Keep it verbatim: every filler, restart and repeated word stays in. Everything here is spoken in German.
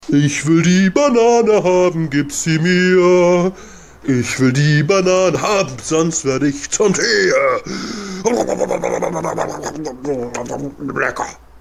Ich will die Banane haben, gib sie mir. Ich will die Banane haben, sonst werde ich zum Tier. Lecker.